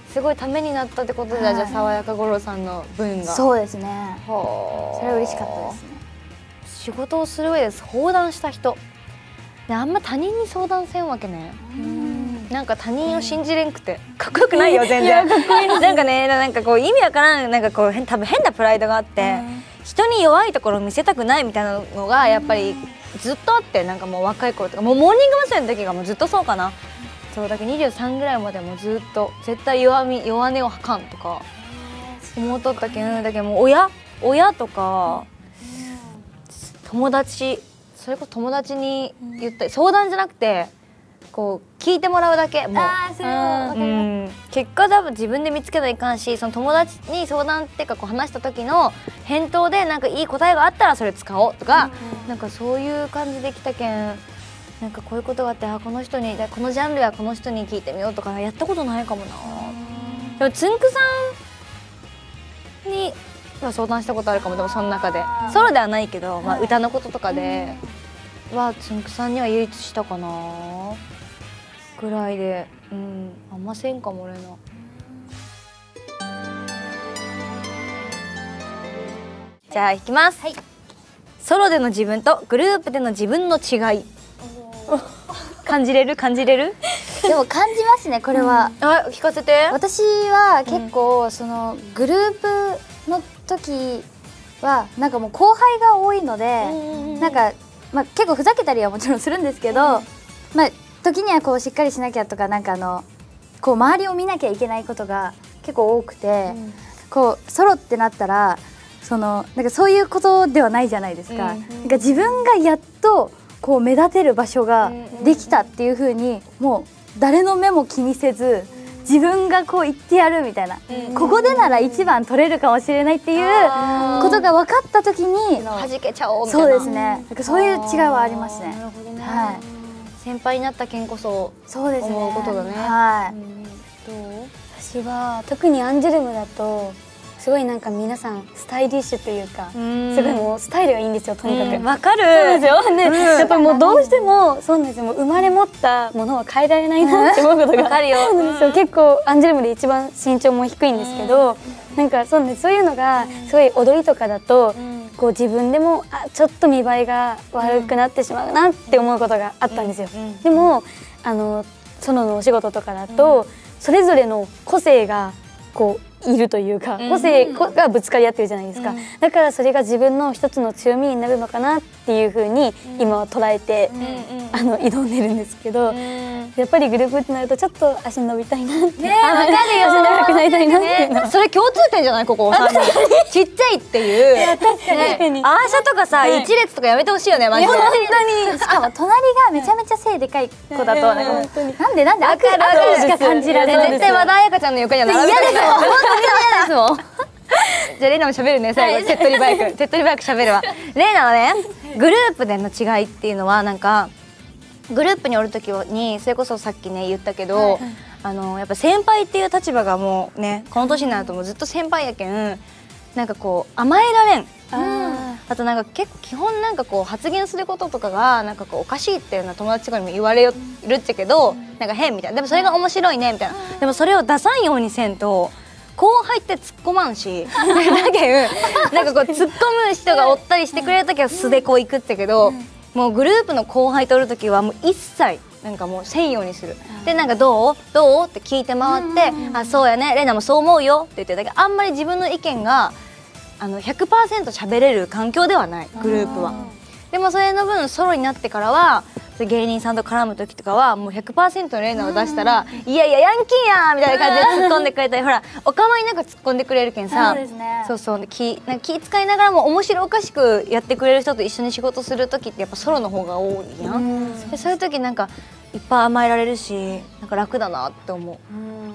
すごいためになったってことで、じゃあ爽やかごろさんの分が。 そうですね。それは嬉しかったですね。 仕事をする上で相談した人で、あんま他人に相談せんわけね。なんか他人を信じれんくてかっこよくないよ全然。なんかね、なんかこう意味わからん、なんかこう多分変なプライドがあって、人に弱いところを見せたくないみたいなのがやっぱりずっとあって、なんかもう若い頃とかもうモーニング娘。の時がもうずっとそうかな。そうだけど23ぐらいまでもずっと絶対弱音を吐かんとか思っとったけん、だけどもう親とか友達、それこそ友達に言ったり、相談じゃなくてこう聞いてもらうだけ。もう結果多分自分で見つけないかんし、その友達に相談っていうかこう話した時の返答でなんかいい答えがあったらそれ使おうとか、なんかそういう感じできたけん、なんかこういうことがあって、この人にこのジャンルはこの人に聞いてみようとかやったことないかもな。でもつんくさんには相談したことあるかも。でもその中でソロではないけど、まあ、歌のこととかではつんくさんには唯一したかなぐらいで、あんませんかも俺な。じゃあいきます、はい、ソロでの自分とグループでの自分の違い感じれるでも感じますねこれは。 聞かせて。 私は結構そのグループの時はなんかもう後輩が多いので、なんか結構ふざけたりはもちろんするんですけど、時にはこうしっかりしなきゃとか、なんかこう周りを見なきゃいけないことが結構多くて、こうソロってなったらなんかそういうことではないじゃないですか。なんか自分がやっとこう目立てる場所ができたっていう風に、もう誰の目も気にせず自分がこう言ってやるみたいな、ここでなら一番取れるかもしれないっていうことが分かった時に弾けちゃおうみたいな。 そうですね。なんかそういう違いはありますね。 なるほどね。 はい。 先輩になった件こそそうですね。 思うことだね。 はい。 どう？私は特にアンジュルムだとすごいなんか皆さんスタイリッシュというか、すごいもうスタイルがいいんですよ、とにかく。 わかる。 そうですよね。やっぱりもうどうしてもそうなんですよ。もう生まれ持ったものは変えられないなって思うことが。わかるよ。そうなんですよ。結構アンジュルムで一番身長も低いんですけど、なんかそういうのがすごい踊りとかだとこう自分でもちょっと見栄えが悪くなってしまうなって思うことがあったんですよ。でもソロのお仕事とかだとそれぞれの個性がこういるというか、個性がぶつかり合ってるじゃないですか、だからそれが自分の一つの強みになるのかなっていうふうに今は捉えて、挑んでるんですけど、やっぱりグループってなるとちょっと足伸びたいなって、 ね、わかるよ。 足長くなりたいなっていうのは、 それ共通点じゃない、ここ3人ちっちゃいっていう。確かにアーシャとかさ、一列とかやめてほしいよね、マジで。 本当に。しかも隣がめちゃめちゃ背でかい子だとなんかもうなんで悪しか感じられない。 絶対和田彩香ちゃんの横には並べない。嫌ですよ。本当に嫌ですもん。じゃあレイナも喋るね、最後手っ取り早く喋るわ。レイナはね、グループでの違いっていうのはなんかグループにおる時にそれこそさっきね言ったけど、やっぱ先輩っていう立場がもうねこの年になるともうずっと先輩やけん、なんかこう甘えられん。あとなんか結構基本なんかこう発言することとかがなんかこうおかしいっていうのは友達とかにも言われるっちゃけど、なんか変みたいな、でもそれが面白いねみたいな、でもそれを出さんようにせんと後輩って突っ込まんし、だけどなんかこう突っ込む人がおったりしてくれる時は素でこう行くっちゃけど、もうグループの後輩とおる時はもう一切なんかもうせんようにする。でなんかどうって聞いて回って「あそうやねレイナもそう思うよ」って言って、だけどあんまり自分の意見が100% 喋れる環境ではないグループは。でもそれの分ソロになってからは芸人さんと絡む時とかはもう 100% のレイナを出したら「いやいやヤンキーやん」みたいな感じで突っ込んでくれたり、ほらお構いなく突っ込んでくれるけんさ、そう気使いながらも面白おかしくやってくれる人と一緒に仕事する時ってやっぱソロの方が多いやん。でそういう時なんかいっぱい甘えられるし、なんか楽だなって思う。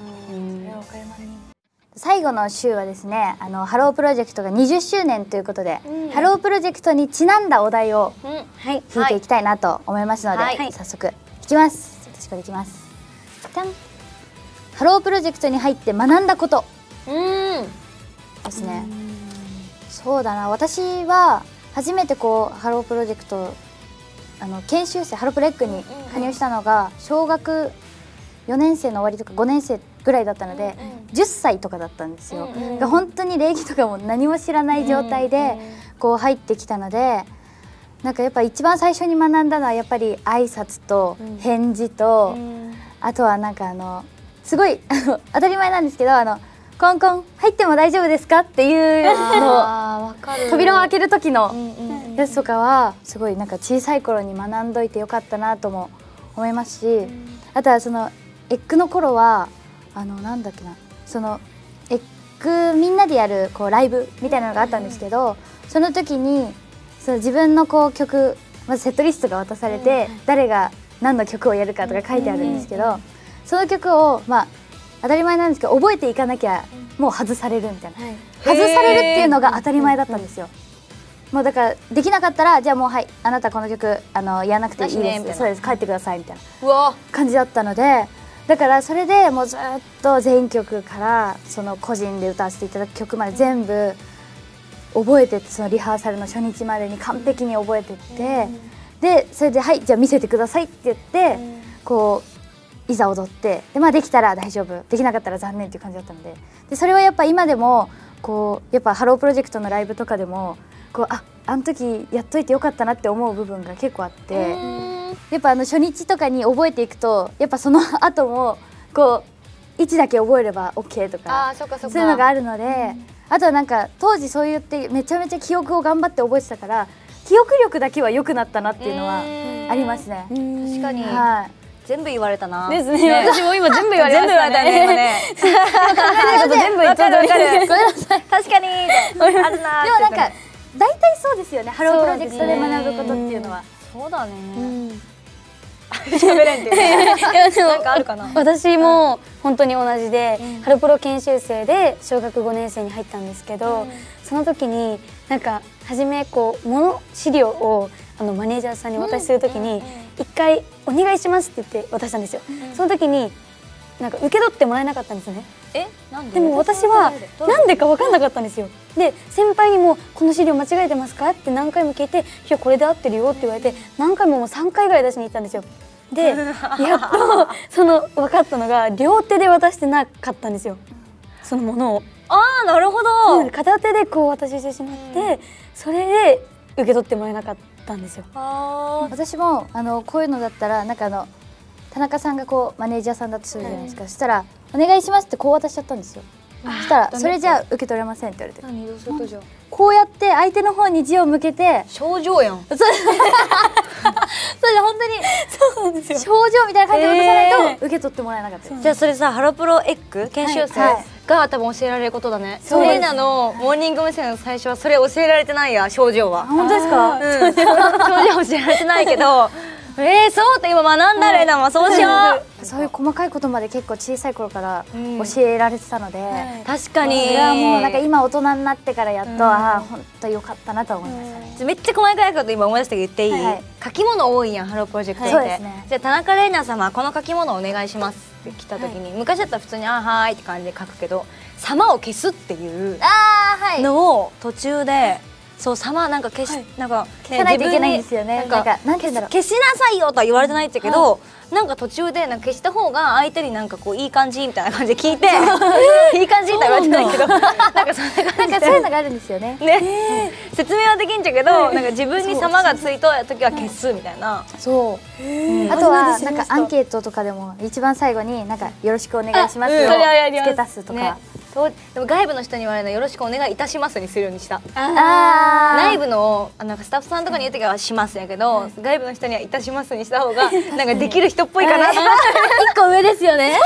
最後の週はですね、ハロープロジェクトが20周年ということで、ハロープロジェクトにちなんだお題を引いていきたいなと思いますので、早速いきます。私からいきます。じゃん。ハロープロジェクトに入って学んだことですね。そうだな、私は初めてこうハロープロジェクト研修生ハロプレックに加入したのが小学4年生の終わりとか5年生ぐらいだったので、10歳とかだったんですよ。本当に礼儀とかも何も知らない状態でこう入ってきたので、なんかやっぱ一番最初に学んだのはやっぱり挨拶と返事と、あとはなんかすごい当たり前なんですけどコンコン入っても大丈夫ですかっていうの扉を開ける時のやつとかはすごいなんか小さい頃に学んどいてよかったなとも思いますし、あとはそのエッグの頃はなんだっけな、そのエッグみんなでやるこうライブみたいなのがあったんですけど、その時に自分のこう曲まずセットリストが渡されて、誰が何の曲をやるかとか書いてあるんですけど、その曲をまあ当たり前なんですけど覚えていかなきゃもう外されるみたいな、外されるっていうのが当たり前だったんですよ。もうだからできなかったらじゃあもうはいあなたこの曲やらなくていいです、そうです帰ってくださいみたいな感じだったので、だからそれでもうずっと全曲からその個人で歌わせていただく曲まで全部覚えてって、そのリハーサルの初日までに完璧に覚えてって、でそれではいじゃあ見せてくださいって言ってこういざ踊って、でまあできたら大丈夫、できなかったら残念っていう感じだったので、それはやっぱ今でもこうやっぱハロープロジェクトのライブとかでもこうあの時やっといてよかったなって思う部分が結構あって、やっぱ初日とかに覚えていくとやっぱその後もこう位置だけ覚えれば OK とかそういうのがあるので、あとはなんか当時そう言ってめちゃめちゃ記憶を頑張って覚えてたから記憶力だけは良くなったなっていうのはありますね。 確かに、全部言われたな。 ですね。私も今全部言われましたね。今ね。考えないこと全部言っちゃう。ごめんなさい。 確かに。あるな。 でもなんか大体そうですよね。ハロープロジェクトで学ぶことっていうのは。 そうだね。喋れんっていう。なんかあるかな。 私も本当に同じで、ハロプロ研修生で小学5年生に入ったんですけど、その時になんか初めこう資料をマネージャーさんにお渡しする時に一回お願いしますって言って渡したんですよ。その時になんか受け取ってもらえなかったんですよね。でも私はなんでか分かんなかったんですよ。で先輩にも「この資料間違えてますか?」って何回も聞いて「いやこれで合ってるよ」って言われて何回ももう3回ぐらい出しに行ったんですよ。でやっと分かったのが両手で渡してなかったんですよ、そのものを。 なるほど。 片手でこう渡してしまって、それで受け取ってもらえなかったんですよ。 私もこういうのだったらなんか田中さんがこうマネージャーさんだとするじゃないですか、そしたら「お願いします」ってこう渡しちゃったんですよ。 そしたら「それじゃあ受け取れません」って言われて、 何どうするとじゃあこうやって相手の方に字を向けて、 症状やん。 それで本当にそうなんですよ。 症状みたいな感じで渡さないと受け取ってもらえなかったです。 じゃあそれさ、ハロプロエッグ研修生が多分教えられることだね。 そうです。 レイナのモーニング娘。の最初はそれ教えられてないや、症状は。 本当ですか？ 症状教えられてないけど、そうって今学んだレイナはそうしよう。 そういう細かいことまで結構小さい頃から教えられてたので、 確かに。 それはもうなんか今大人になってからやっと、ああ本当良かったなと思いましたね。 めっちゃ細かいこと今思い出したけど言っていい？書き物多いやん、ハロープロジェクトって。 そうですね。 じゃあ田中玲奈様この書き物お願いしますって来た時に、昔だったら普通にあはーいって感じで書くけど、様を消すっていうのを途中で。そう、様なんか消し、なんか消さないといけないんですよね。なんかなんて言うんだろう、 消しなさいよとは言われてないんだけど、なんか途中でなんか消した方が相手になんかこういい感じみたいな感じで聞いて、いい感じとは言われてないけど、なんかそんな感じで、 なんかそういうのがあるんですよね。 ね、説明はできんちゃうけど、なんか自分に様がついた時は消すみたいな。 そう。あとはなんかアンケートとかでも一番最後になんかよろしくお願いしますを付け足すとか。 でも外部の人に言われるのよろしくお願いいたしますにするようにした。 内部のなんかスタッフさんとかに言う時はしますやけど、外部の人にはいたしますにした方がなんかできる人っぽいかな。 一個上ですよね。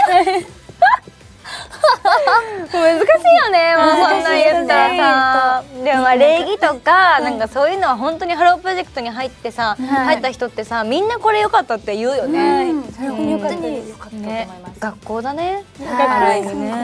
難しいよね、もうそんなん言ったらさ。でもまあ礼儀とかなんかそういうのは本当にハロープロジェクトに入ってさ、入った人ってさ、みんなこれ良かったって言うよね。 それ本当に良かったと思います。 学校だね。 はい。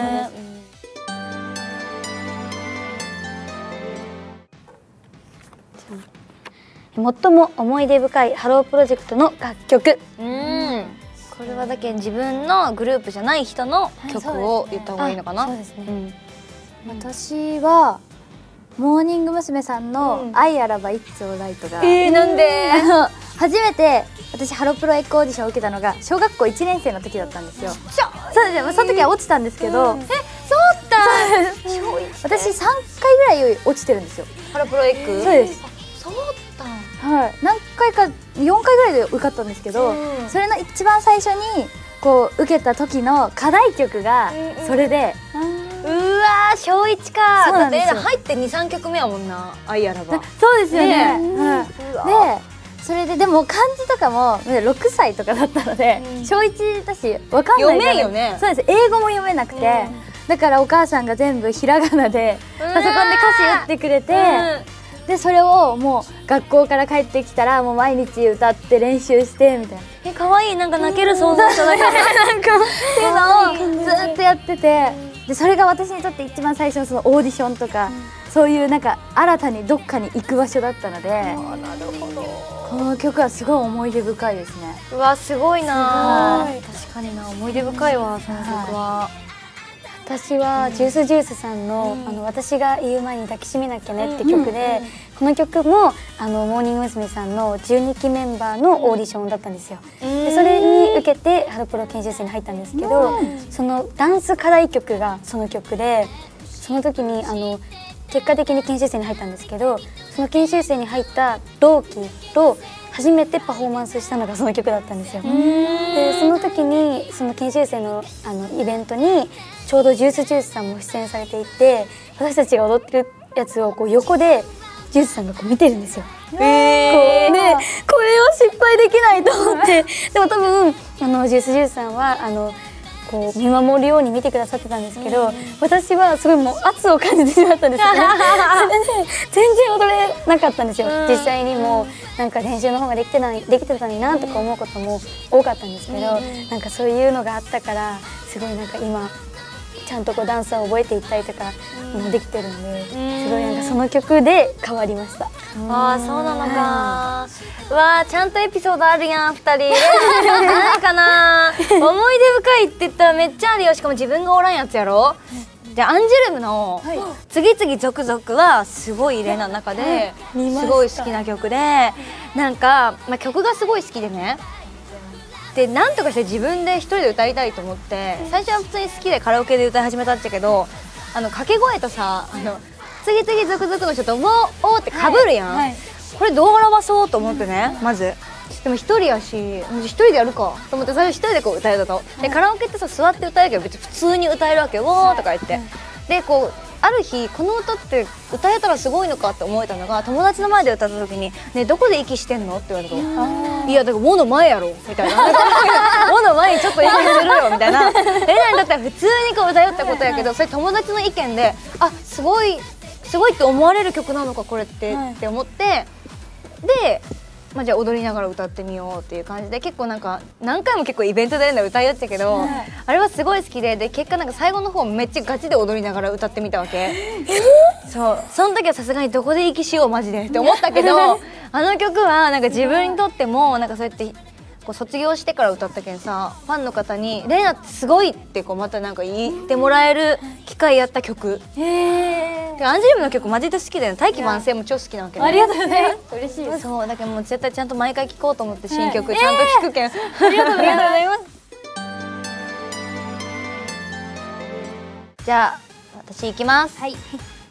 最も思い出深いハロープロジェクトの楽曲。 これはだけ自分のグループじゃない人の曲を言った方がいいのかな。 そうですね。 私はモーニング娘。さんの「愛あらば It's Alright」が、 なんで初めて私ハロプロエッグオーディションを受けたのが小学校1年生の時だったんですよ。そうですね。その時は落ちたんですけど、そうだ。私3回ぐらい落ちてるんですよ。 ハロプロエッグ。 そうです。 そうだ。 はい。何回か4回ぐらいで受かったんですけど、それの一番最初にこう受けた時の課題曲がそれで。 うわー、小1か。 そうなんですよ。 だって入って2、3曲目やもんな、愛あらば。 そうですよね。で、それででも漢字とかも6歳とかだったので、小1だしわかんない。 読めんよね。 そうです。英語も読めなくて、だからお母さんが全部ひらがなでパソコンで歌詞打ってくれて、でそれをもう学校から帰ってきたらもう毎日歌って練習してみたいな。 可愛い、なんか泣ける想像しただけでなんかっていうのをずっとやってて、でそれが私にとって一番最初のそのオーディションとか、そういうなんか新たにどっかに行く場所だったので、この曲はすごい思い出深いですね。 うわ、すごいな。確かにな、思い出深いわ、その曲は。 私はジュースジュースさんの私が言う前に抱きしめなきゃねって曲で、この曲もモーニング娘。さんの12期メンバーのオーディションだったんですよ。でそれに受けてハロプロ研修生に入ったんですけど、そのダンス課題曲がその曲で、その時に結果的に研修生に入ったんですけど、その研修生に入った同期と初めてパフォーマンスしたのがその曲だったんですよ。でその時にその研修生のイベントにちょうどジュースジュースさんも出演されていて、私たちが踊ってるやつをこう横でジュースさんがこう見てるんですよ。でこれは失敗できないと思って、でも多分ジュースジュースさんはこう見守るように見てくださってたんですけど、私はすごいもう圧を感じてしまったんですよね。それで全然踊れなかったんですよ。実際にもなんか練習の方ができてたのになとか思うことも多かったんですけど、なんかそういうのがあったからすごいなんか今ちゃんとこうダンスを覚えていったりとかもできてるんで、すごいなんかその曲で変わりました。 ああ、そうなのか。うわー、ちゃんとエピソードあるやん、2人。ないかな。思い出深いって言ったらめっちゃあるよ。しかも自分がおらんやつやろ。でアンジュルムの「次々続々」はすごいレナの中ですごい好きな曲で、なんか、曲がすごい好きでね。でなんとかして自分で一人で歌いたいと思って、最初は普通に好きでカラオケで歌い始めたんだけど、掛け声とさ次々続々の人と「ウォーオー」ってかぶるやん、これどう表そうと思ってね、まず。でも一人やし、一人でやるかと思って最初一人でこう歌えたと。でカラオケってさ座って歌えるけど別に普通に歌えるわけよ、ウォーとか言って。 でこうある日この歌って歌えたらすごいのかって思えたのが、友達の前で歌った時に「ね、どこで息してんの?」って言われると「いやだからもの前やろ」みたいな「もの前にちょっと息するよ」みたいな。レナにだったら普通にこう歌よったことやけど、それ友達の意見で「あ、すごいって思われる曲なのかこれって」って思って、でまあ、じゃあ踊りながら歌ってみようっていう感じで、結構なんか何回も結構イベントで歌いよったけど、あれはすごい好きで、結果なんか最後の方めっちゃガチで踊りながら歌ってみたわけ。そうその時はさすがにどこで息しようマジでって思ったけどあの曲はなんか自分にとってもなんかそうやってこう卒業してから歌ったけんさ、ファンの方に「レイナってすごい」ってこうまたなんか言ってもらえる機会やった曲。アンジュルムの曲マジで好きだよね。大器晩成も超好きなわけね。 ありがとうございます。嬉しい。 そうだけどもう絶対ちゃんと毎回聴こうと思って新曲ちゃんと聴くけん、ありがとうございます。じゃあ私行きます。はい。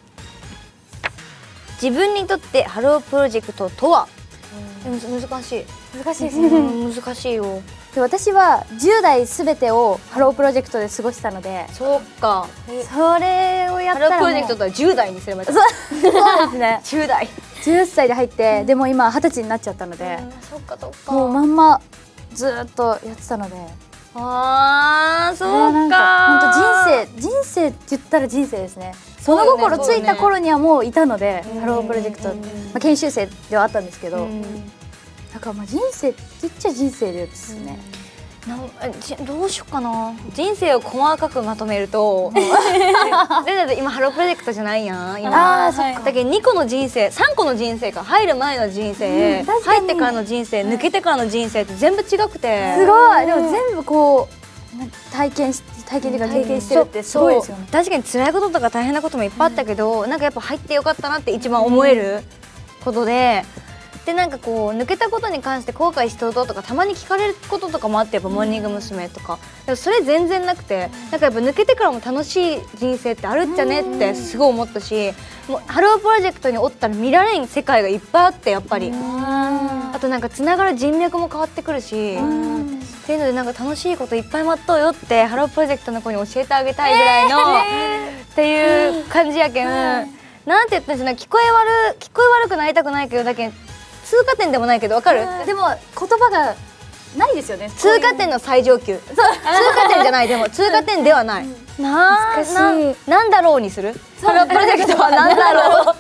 自分にとってハロープロジェクトとは？難しい。 難しいですね。 難しいよ。 で、私は10代すべてをハロープロジェクトで過ごしたので、 そうか。 それをやったらハロープロジェクトとは10代にすればいい。そうですね。 10代。 10歳で入って、でも今20歳になっちゃったので、 そっかそっか。 もうまんまずっとやってたので。 ああ、そうなんか。 本当人生って言ったら人生ですね。物心ついた頃にはもういたので、ハロープロジェクト、研修生ではあったんですけど、だからまあ人生って言っちゃ人生ですね。 どうしようかな。人生を細かくまとめるとだって今ハロープロジェクトじゃないやん今。だけど2個の人生、3個の人生か。入る前の人生、入ってからの人生、抜けてからの人生って全部違くて、 すごい。でも全部こう体験っていうか経験してるってすごいですよね。 確かに辛いこととか大変なこともいっぱいあったけど、なんかやっぱ入ってよかったなって一番思えることで。でなんかこう抜けたことに関して後悔してるとかたまに聞かれることとかもあって、やっぱモーニング娘。とかでもそれ全然なくて、なんかやっぱ抜けてからも楽しい人生ってあるっちゃねってすごい思ったし、もうハロープロジェクトにおったら見られん世界がいっぱいあって、やっぱりあとなんかつながる人脈も変わってくるし、っていうのでなんか楽しいこといっぱい待っとうよってハロープロジェクトの子に教えてあげたいぐらいのっていう感じやけん、なんて言ったんですか、聞こえ悪くなりたくないけど、だけん通過点でもないけど、わかる？ でも言葉がないですよね。 通過点の最上級。通過点じゃない、でも通過点ではない。なんだろうにする？ハロープロジェクトはなんだろう。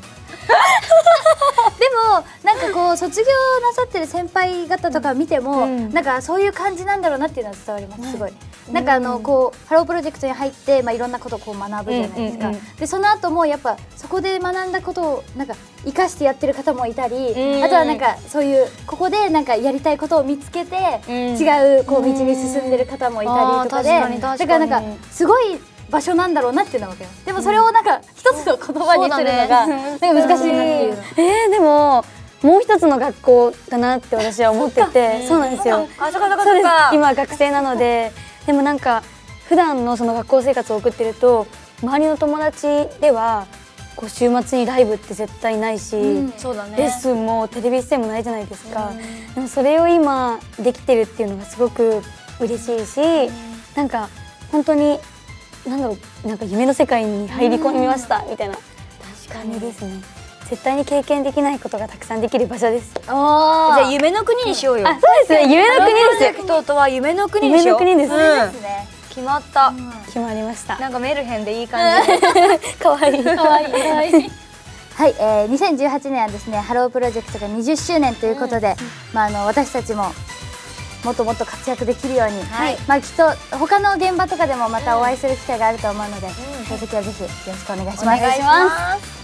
でもなんかこう卒業なさってる先輩方とか見ても、なんかそういう感じなんだろうなっていうのは伝わります。すごい。なんかこうハロープロジェクトに入っていろんなことをこう学ぶじゃないですか。でその後もやっぱそこで学んだことをなんか生かしてやってる方もいたり、あとはなんかそういうここでなんかやりたいことを見つけて違うこう道に進んでる方もいたりとかで、だからなんかすごい場所なんだろうなっていうのが分かります。でもそれをなんか一つの言葉にするのがなんか難しいなっていう。 でももう一つの学校だなって私は思ってて、そうなんですよ。そうです。今学生なので、でもなんか普段のその学校生活を送ってると、周りの友達ではこう週末にライブって絶対ないし、レッスンもテレビ出演もないじゃないですか。でもそれを今できてるっていうのがすごく嬉しいし、なんか本当になんだろう、なんか夢の世界に入り込みましたみたいな感じですね。絶対に経験できないことがたくさんできる場所です。じゃあ夢の国にしようよ。 そうですね、夢の国です。 プロジェクトとは夢の国にしよう。 夢の国です。 決まった。 決まりました。 なんかメルヘンでいい感じ。 可愛い可愛い。 はい、2018年はですね、ハロープロジェクトが20周年ということで、私たちももっともっと活躍できるように、きっと他の現場とかでもまたお会いする機会があると思うので、その時はぜひよろしくお願いします。